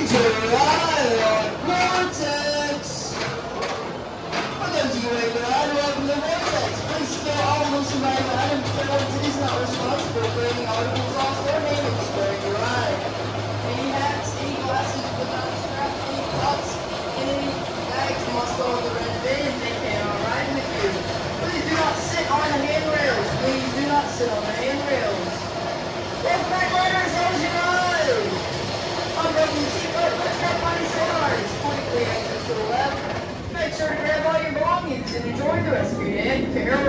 to ride on Vortex. For those of you who ain't ride, welcome to Vortex. Please stay all motion by your item. Carowinds is not responsible for any articles lost or damage during your ride. Any hats, any glasses without strap, any cups, any bags must go in the red bin if they can, alright, in the queue. Please do not sit on the handrails. Please do not sit on the handrails. Back riders, how was your ride? Unbroken seatbelt, put strap on your stars. 43 exits to the left. Make sure to grab all your belongings and enjoy the rest of your day.